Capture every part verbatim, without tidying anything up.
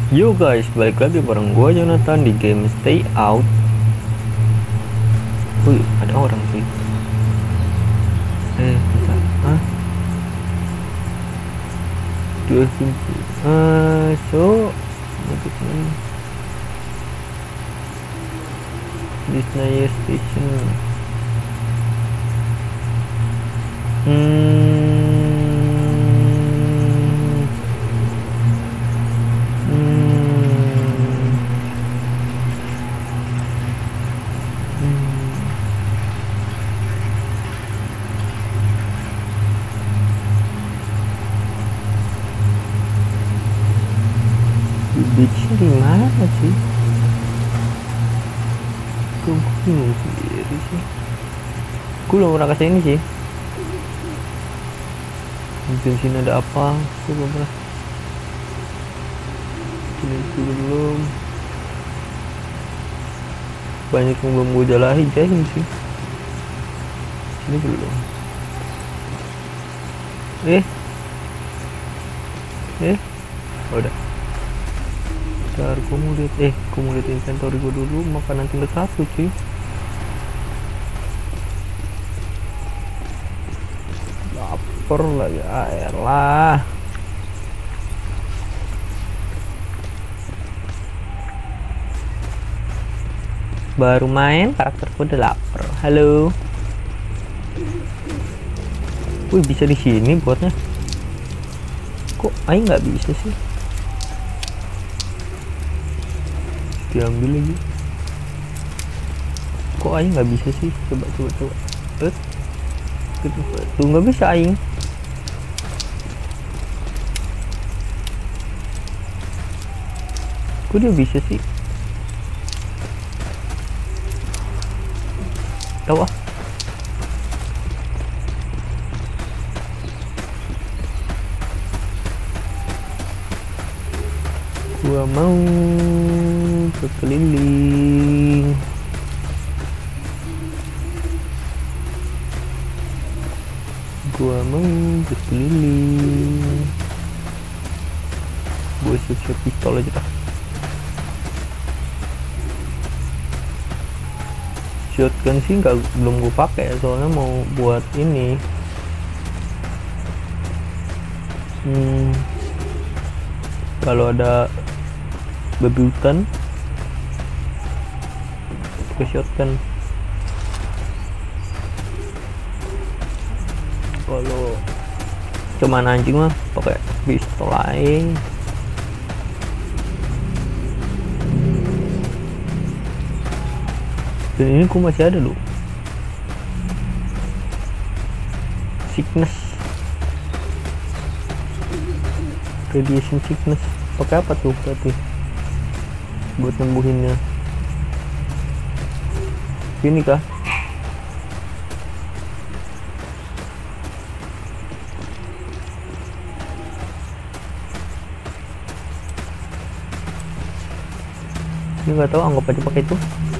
Yo guys, balik lagi bareng gua Jonathan di game Stay Out. Wih, ada orang sih. Eh, kita, ah, dua kunci. Ah, so, Disney Station. Hmm. Beachnya di mana sih? Gue bingung sendiri sih. Gue belum pernah kesini sih. Mungkin sini ada apa? Gue belum pernah. Sini juga belum. Banyak yang belum gue jalahin sih. Sini belum. Eh, eh, udah. Bentar, gue mau lihat, eh, gue mau lihat inventory gue dulu, makanan tinggal satu cuy. Lapar lah ya, elah. Baru main, karakterku udah lapar. Halo. Wih, bisa di sini buatnya. Kok aing nggak bisa sih? Diambil lagi. Kok aing nggak bisa sih? Coba coba coba. Eh, tuh nggak bisa aing. Kok dia bisa sih? Tahu ah. Gua mau berkeliling. Gua mau berkeliling. Gua siap-siap pistol aja dah. Shotgun sih nggak belum gue pakai soalnya mau buat ini. Hmm, kalau ada babi hutan ke shotgun. Kalau cuman anjing mah pakai pistol lain. Dan ini ku masih ada loh. Sickness, radiation sickness. Pakai apa tuh berarti buat nyembuhinnya? Ini kah? Ini nggak tahu, anggap aja pakai itu.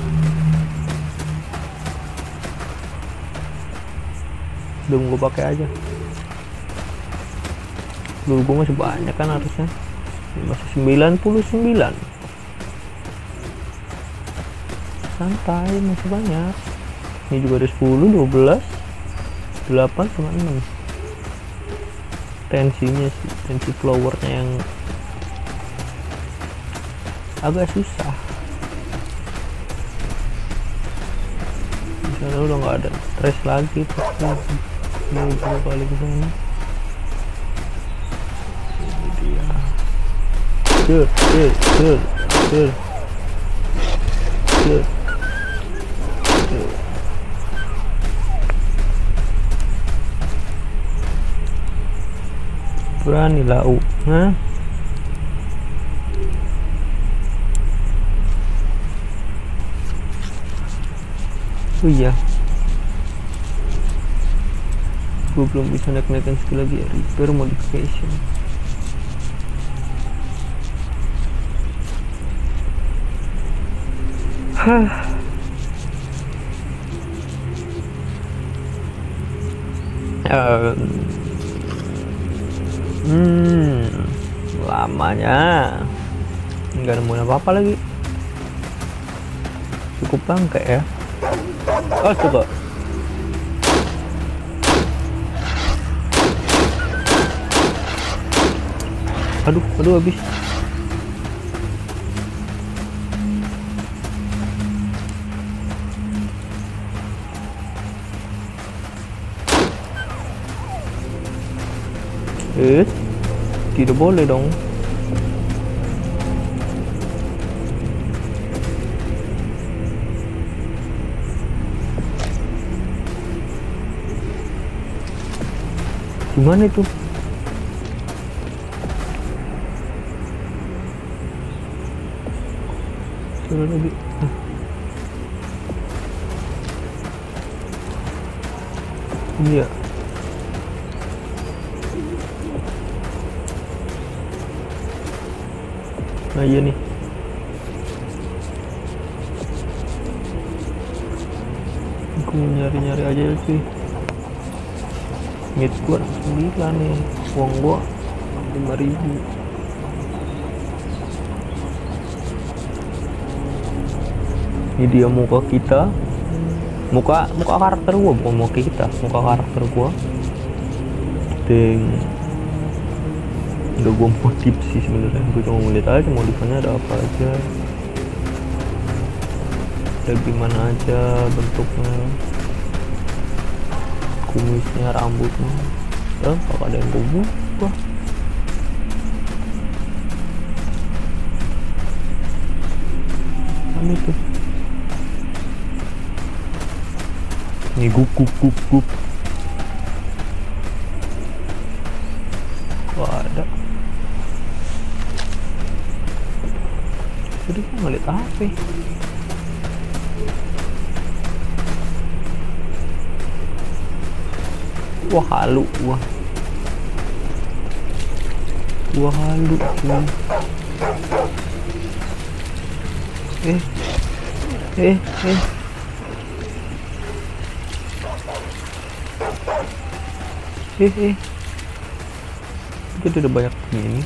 Belum gue pakai aja. Dulu gue masih banyak kan harusnya. Masih sembilan puluh sembilan. Santai, masih banyak. Ini juga ada sepuluh, dua belas, delapan sama enam. Tensinya sih, tensi flowernya yang agak susah. Misalnya udah nggak ada stress lagi, terus lagi. Ini juga kali ke sana. Ini dia. Sure, sure, sure, sure, sure. Berani lau, hah? Oh iya, gue belum bisa naik-naikin skill lagi ya. Repair modification. Hah. Um, hmm, lamanya nggak nemuin apa-apa lagi. Cukup bangke ya. Oh coba. Aduh, aduh habis. Eh, tidak boleh dong. Gimana itu? Sudah lagi. Iya. Nah iya nih. Aku nyari-nyari aja sih. Mid gua sembilan nih, uang gua lima ribu. Ini dia muka kita, muka muka karakter gua, bukan muka kita, muka karakter gua. Deng, udah gua modif sih sebenarnya, gua cuma mau lihat aja modifannya ada apa aja, ada gimana aja bentuknya, kumisnya, rambutnya. Eh, kalau ada yang gue wah. Apa itu? Ini gup gup gup gup. Wah ada. Jadi gue ngeliat apa? Wah halu, wah wah halu cuy. eh eh eh eh eh jadi udah banyak begini.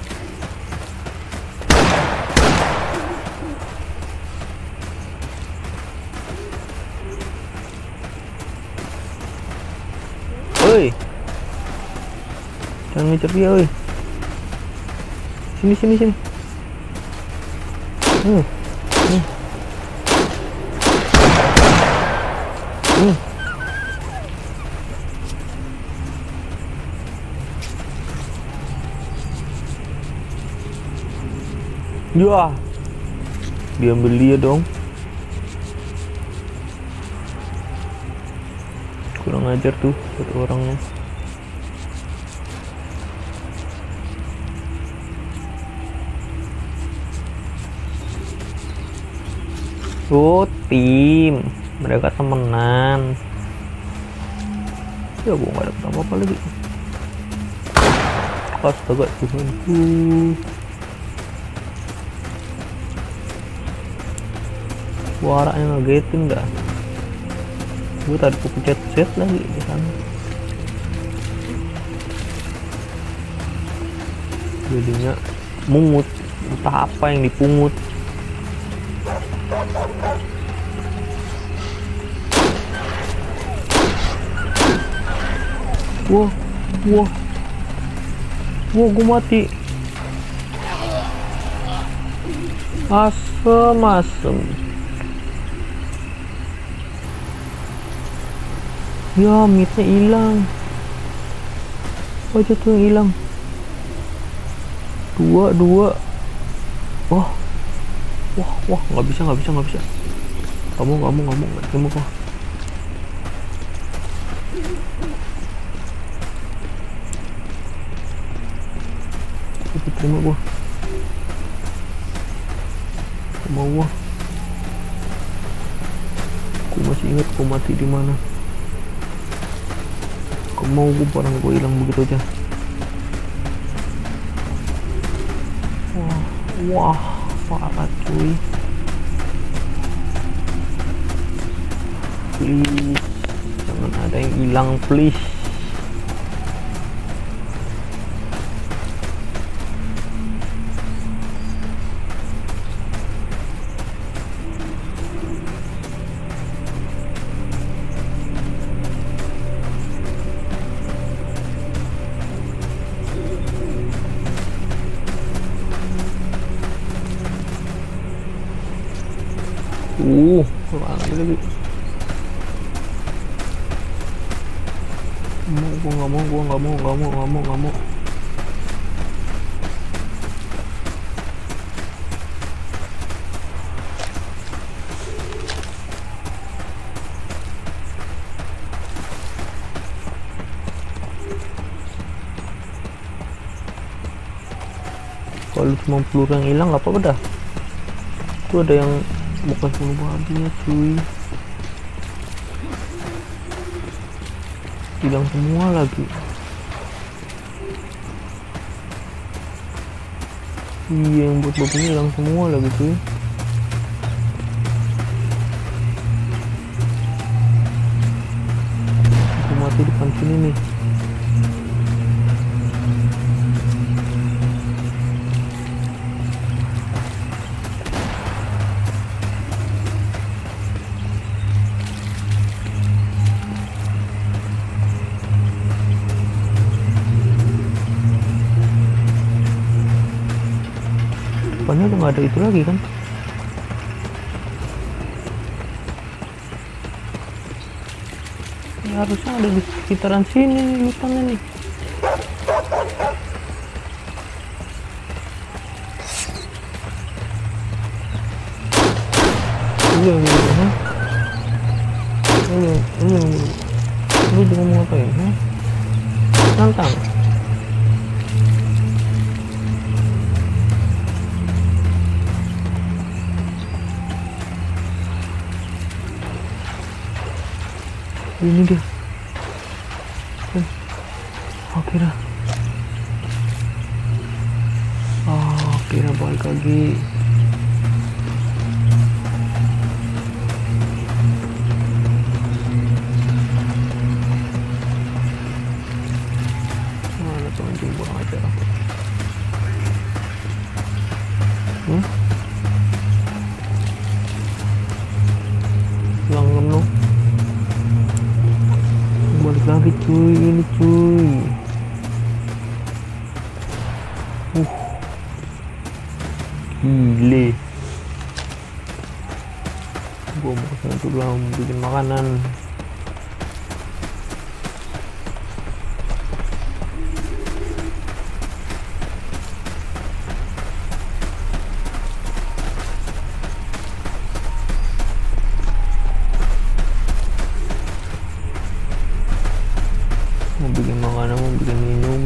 Oi, jangan ngejar dia, oi. Sini, sini, sini. Hmm. Hmm. Hmm. Ya, diambil dia dong. Kurang ajar tuh satu orangnya. Oh tim, mereka temenan. Ya gua nggak dapet apa-apa lagi. Astaga Tuhanku. Suaranya ngagetin dah. Gue tadi aku pencet set lagi di sana. Jadinya mungut, entah apa yang dipungut. Wah, wah, wah, gue mati. Asem, asem. Ya, mitnya hilang. Apa aja tuh yang hilang? Dua, dua. Wah, wah, wah, nggak bisa, nggak bisa, nggak bisa. Kamu, kamu, kamu, nggak kamu kok. Itu terima gua. Mau gua. Aku masih ingat aku mati di mana. Mau gue barang gue hilang begitu aja. Wah, wah, parah cuy. Please, jangan ada yang hilang please. Uh, lagi lagi. Mau, gua nggak mau, gua nggak mau, nggak mau, nggak mau, nggak mau. Kalau cuma peluru yang hilang nggak apa-apa dah. Itu ada yang bukan peluru babinya cuy, hilang semua lagi. Iya, yang buat babinya hilang semua lagi cuy. Aku mati depan sini nih. Depannya udah nggak ada itu lagi kan? Ya, harusnya ada di sekitaran sini nih lutannya nih. Iya, iya, iya. Ini, ini, lu juga mau ngapain? Huh? Nantang. Ini dia. Oke dah. Oh, kira balik lagi. Mana tuh anjing buang aja. Hmm? Yang penuh. Balik lagi cuy, ini cuy. Uh, gile. Gua mau kesana dulu lah, mau bikin makanan. Mau bikin makanan, mau bikin minum.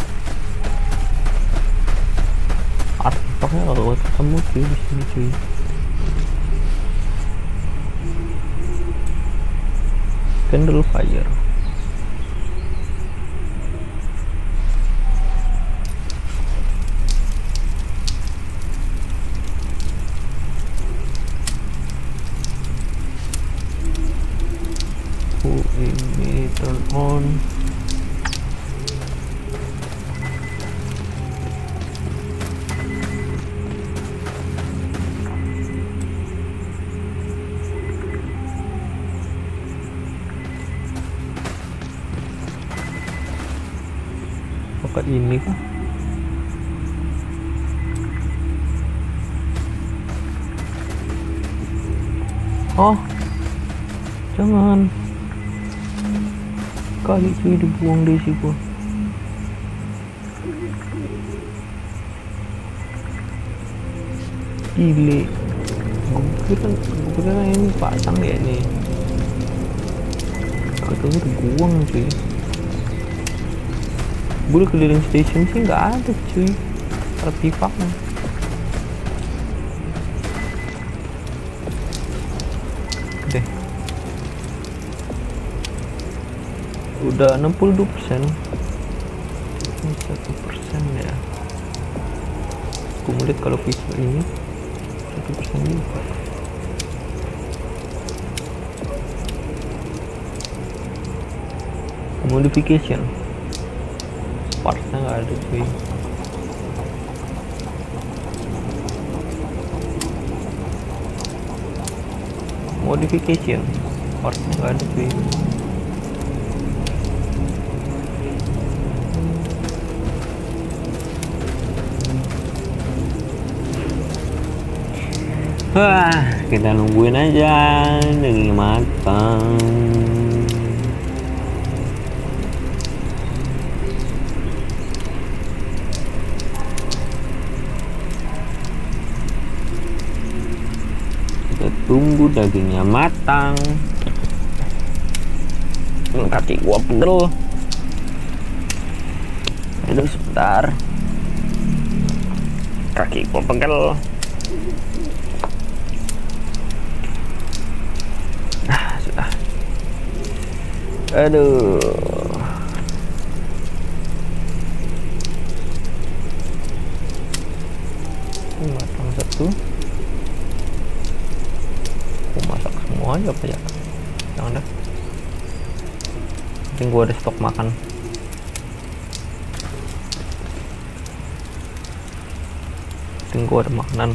Artefaknya kalau ketemu cuy di sini cuy. Candle fire. Oh, ini turn on. Apakah ini kah? Oh, jangan. Kali cuy dibuang di sini gua. Gile. Gua kira, gua kira ini pasang ya nih. Kata gua dibuang cuy. Gue keliling station sih nggak ada cuy artefaknya. Deh, udah enam puluh dua persen, satu persen ya. Gue lihat kalau visual ini satu persen juga. Modification partnya nggak ada cuy. Modification partnya nggak ada cuy. Wah, kita nungguin aja daging matang. Kita tunggu dagingnya matang. Kaki gua pegel. Aduh, sebentar. Kaki gua pegel. Nah, sudah. Aduh. Ini matang satu. Aku masak semua aja apa ya? Jangan dah. Mungkin gua ada stok makan. Mungkin gua ada makanan.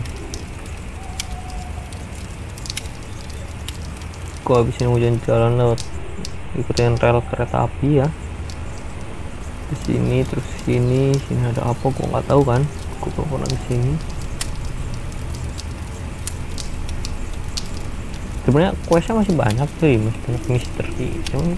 Gua habisin hujan jalan lewat ikutin rel kereta api ya. Di sini terus sini, sini ada apa? Gua nggak tahu kan. Gua pernah di sini. Sebenarnya questnya masih banyak tuh, masih banyak misteri. Cuman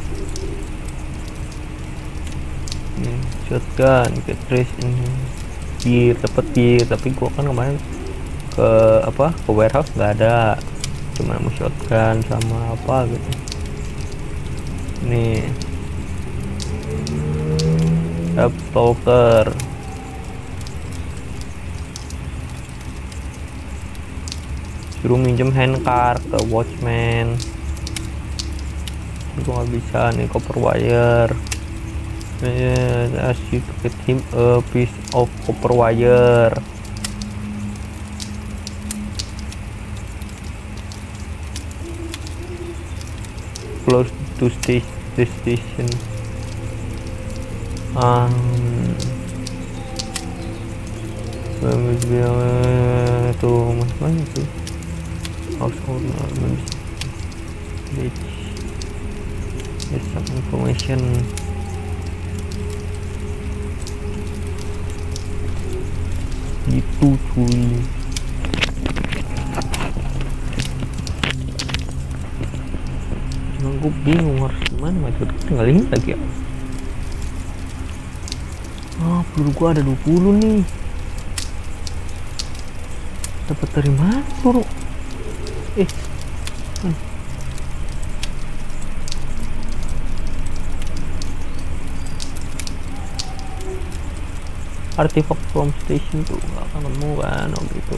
ini shotgun, get trace ini, gear, dapat gear. Tapi gua kan kemarin ke apa ke warehouse nggak ada, cuma mau shotgun sama apa gitu. Nih, up stalker. Suruh minjem handcar ke watchman. Gue nggak bisa nih, copper wire. Ask you to get him a piece of copper wire. Close to station. The station. Um. Tuh mas mana tuh? House ornaments. There's some information. Gitu cuy. Cuma gue bingung harus gimana, macet tinggal ini lagi ya. Oh, peluru gue ada dua puluh nih. Dapat dari mana peluru? Eh, hmm. Artifact from station tuh nggak akan nemu kan, oh gitu.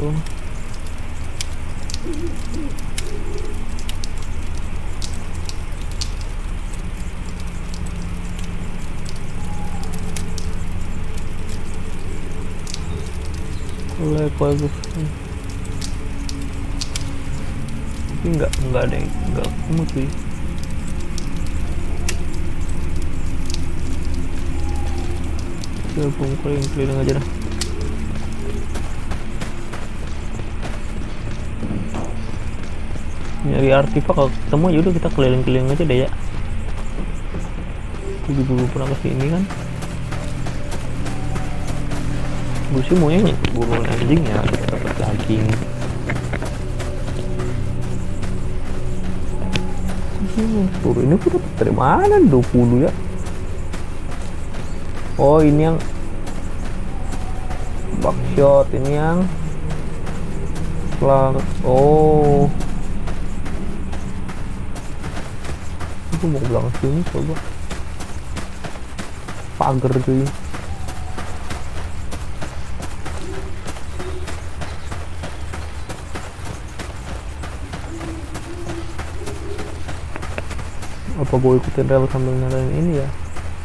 Oleh bagus. Tapi nggak nggak ada yang nggak ketemu cuy. Ya gue keliling-keliling aja dah. Nyari artefak kalau ketemu ya udah kita keliling-keliling aja deh ya. Gue dulu pernah kesini kan. Gue sih maunya buruan anjing ya, kita dapat daging. Peluru ini gue dapet dari mana? dua puluh ya. Oh ini yang buckshot, ini yang selang. Oh aku mau bilang sini, coba pagar cuy. Apa gue ikutin rel sambil nyalain ini ya?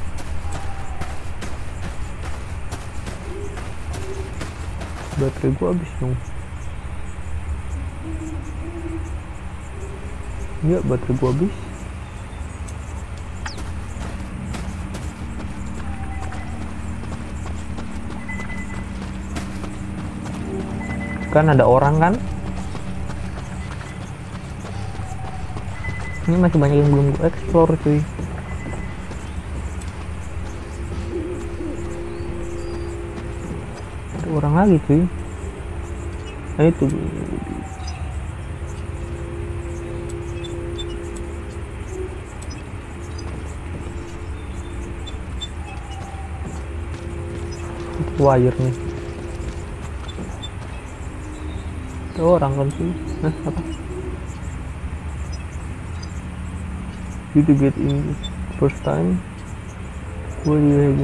Baterai gue habis dong. Iya, baterai gue habis. Kan ada orang kan? Ini masih banyak yang belum gue explore cuy. Ada orang lagi cuy. Nah itu wire nih. Ada orang kan sih? Nah, apa? Did you get in first time? What do you have?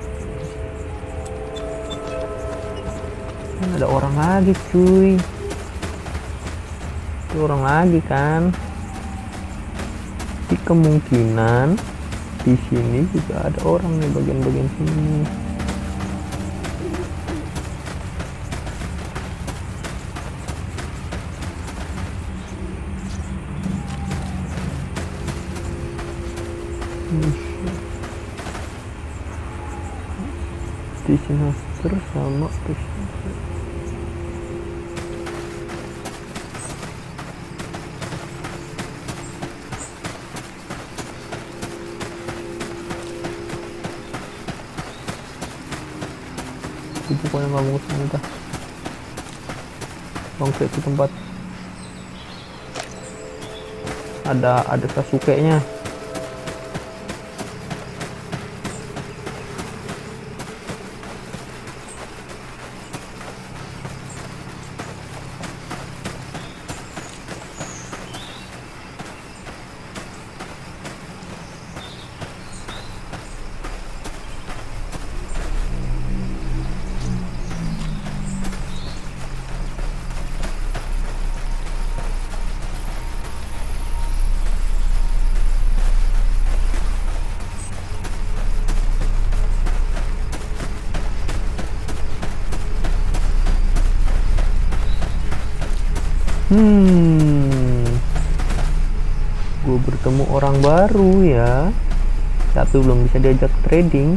Kan ada orang lagi cuy. Ada orang lagi kan? Jadi kemungkinan di sini juga ada orang nih bagian-bagian sini. Station master sama station. Itu pokoknya nggak mau kesana dah. Bangke itu tempat. Ada ada Sasuke-nya. Hmm, gue bertemu orang baru ya, tapi belum bisa diajak trading.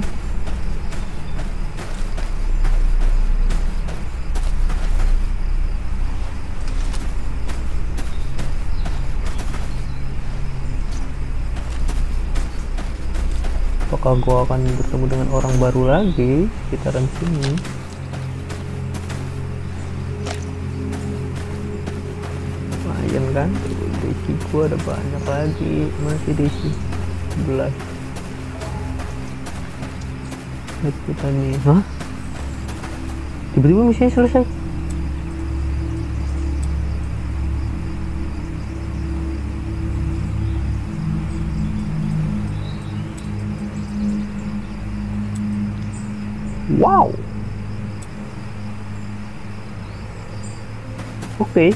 Apakah gue akan bertemu dengan orang baru lagi sekitaran sini? Kan desi gua ada banyak lagi, masih desi sebelas. Lihat kita nih, hah? Tiba-tiba misinya selesai. Wow. Oke. Okay.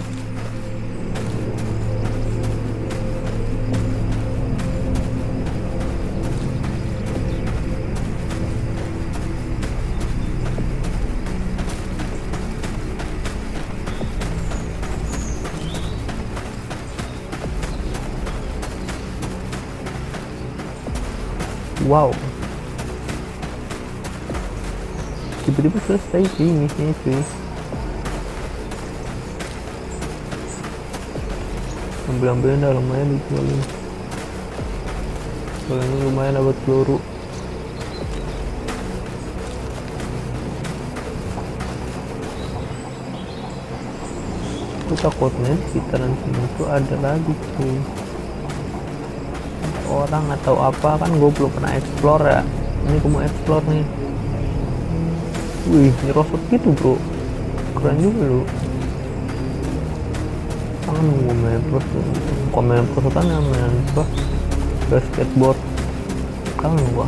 Wow, tiba-tiba selesai sih misinya cuy. Ambil-ambilin dah, lumayan dijualin. Soalnya lumayan dapat peluru. Aku takutnya sekitaran sini tuh ada lagi cuy, orang atau apa, kan gue belum pernah explore ya. Ini gue mau explore nih. Wih, nyerosot gitu bro, keren juga lu. Kangen gue main terus, kok main perosotan ya, main apa, basketboard. Kangen gue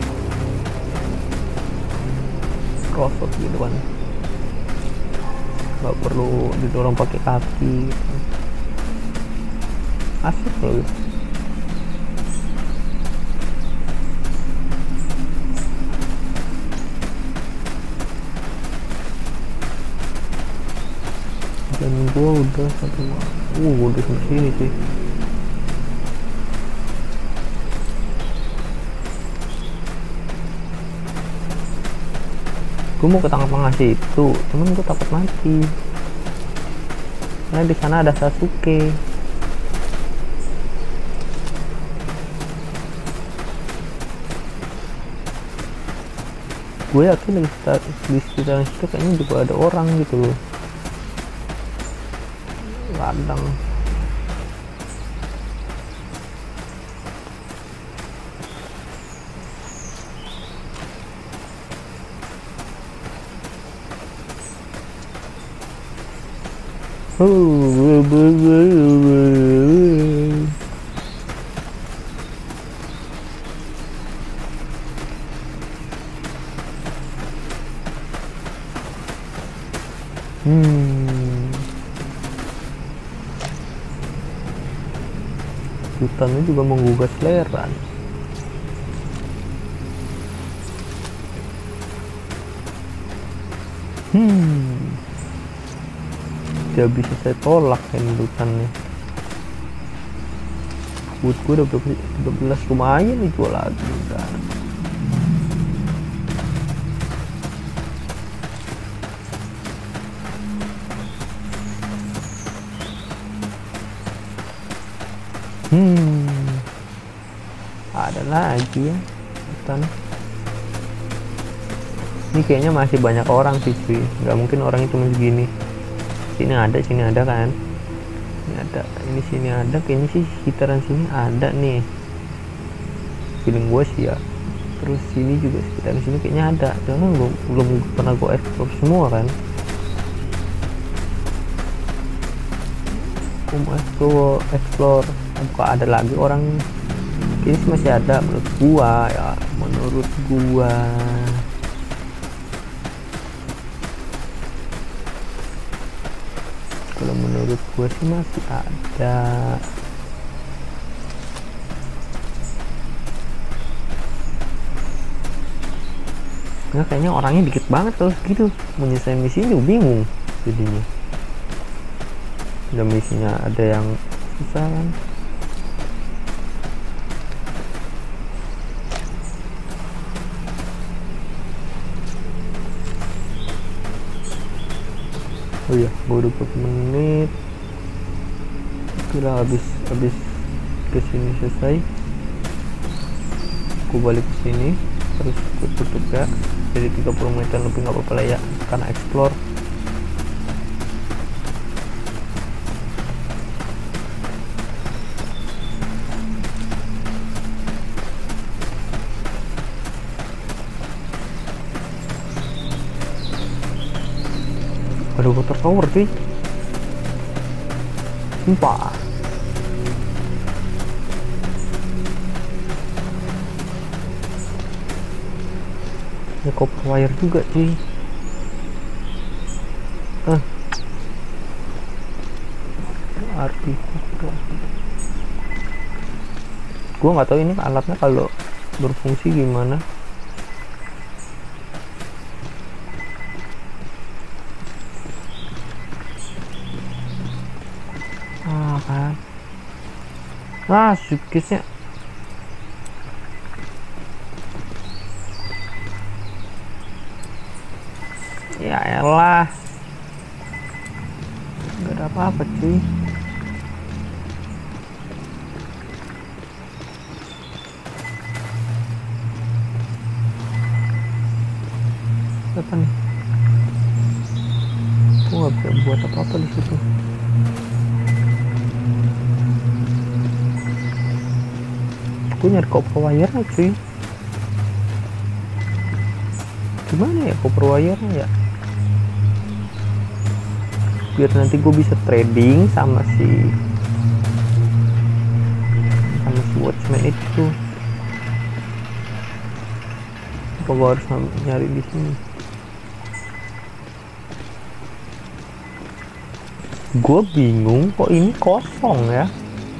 rosot gitu kan, nggak perlu didorong pakai kaki gitu. Asik loh gitu. Dan gua udah satu, uh gua udah sampai sini sih. Gua mau ke tengah-tengah situ, cuman gua takut mati. Karena di sana ada Sasuke. Gue yakin di sekitar situ kayaknya juga ada orang gitu loh. Ladang. Hmm. Hutannya juga menggugah selera. Hmm. Tidak bisa saya tolak ini hutannya. Wood gue udah tiga belas, lumayan dijual lagi udah. Hmm, ada lagi ya hutan. Ini kayaknya masih banyak orang sih cuy, nggak mungkin orangnya cuma segini. Sini ada, sini ada kan, ini ada, ini sini ada, kayaknya sih sekitaran sini ada nih, feeling gue sih ya. Terus sini juga sekitaran sini kayaknya ada, cuman belum belum pernah gue explore semua kan. Gue mau explore, explore apakah ada lagi orang. Ini sih masih ada menurut gua ya, menurut gua. Kalau menurut gua sih masih ada. Nah, kayaknya orangnya dikit banget kalau segitu. Menyelesaikan misinya juga bingung jadinya. Udah misinya ada yang susah kan. Oh iya, baru dua puluh menit. Kira habis habis kesini selesai. Aku balik ke sini, terus aku tutup ya. Jadi tiga puluh menit lebih nggak apa-apa lah ya, karena explore. Ada water tower cuy, sumpah. Ya copper wire juga cuy. Ah, artifact. Gua nggak tahu ini alatnya kalau berfungsi gimana. Kan ah suitcase-nya ya elah, nggak ada apa-apa cuy. Apa nih, aku nggak bisa buat apa-apa di situ. Gue nyari copper wire nya cuy, gimana ya copper wire nya ya, biar nanti gue bisa trading sama si sama si watchman itu. Apa gue harus nyari di sini? Gue bingung kok ini kosong ya,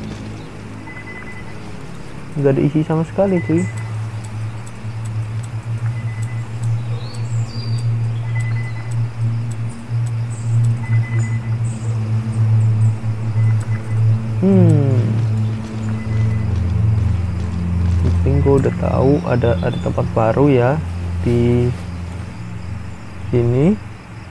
nggak ada isi sama sekali cuy. Hmm, penting gue udah tahu ada ada tempat baru ya di sini.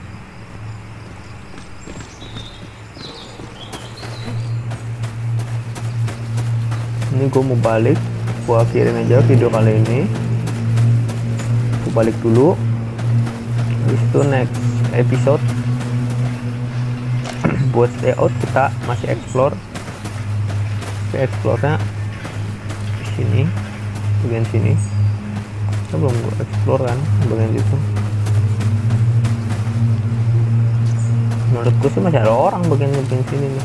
Ini gue mau balik, gue akhirin aja video kali ini. Gue balik dulu, habis itu next episode buat stay out kita masih explore. Explore nya di sini, bagian sini. Kita belum gue explore kan bagian itu. menurutku sih masih ada orang bagian bagian sini nih.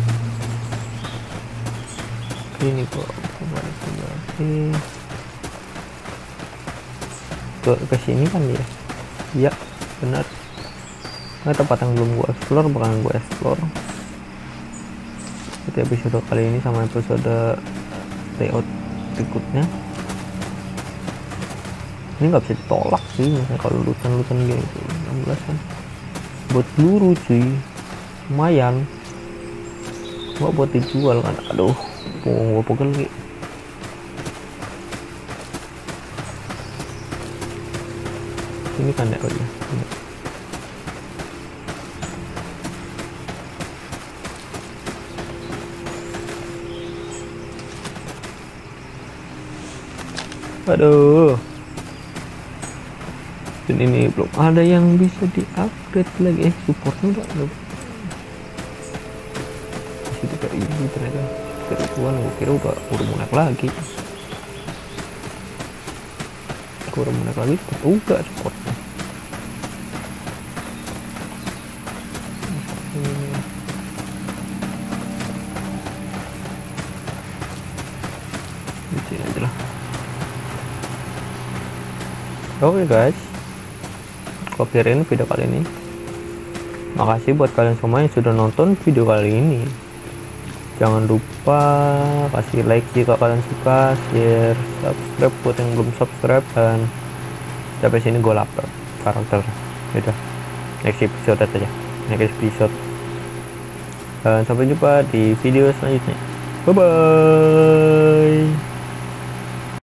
Ini kok kembali kembali ke ke sini kan ya. Iya benar. Nah, tempat yang belum gua explore bakalan gua explore di episode kali ini sama episode layout berikutnya. Ini nggak bisa ditolak sih misalnya kalau lutan-lutan gitu. enam belas kan buat peluru cuy, lumayan. Gua buat dijual kan. Aduh, punggung gua pegel gitu. Ini kan ya aja. Aduh. Dan ini belum ada yang bisa di-upgrade lagi. Eh, supportnya udah ada. Masih tiga ribu ternyata. tiga ribuan, gue kira udah udah mau naik lagi. Gue udah mau naik lagi, juga supportnya. Di sini aja lah. Oke okay guys, aku akhirin video kali ini. Makasih buat kalian semua yang sudah nonton video kali ini. Jangan lupa kasih like jika kalian suka, share, subscribe buat yang belum subscribe, dan sampai sini gue lapar karakter. Udah, next episode aja, next episode. Dan sampai jumpa di video selanjutnya. Bye bye.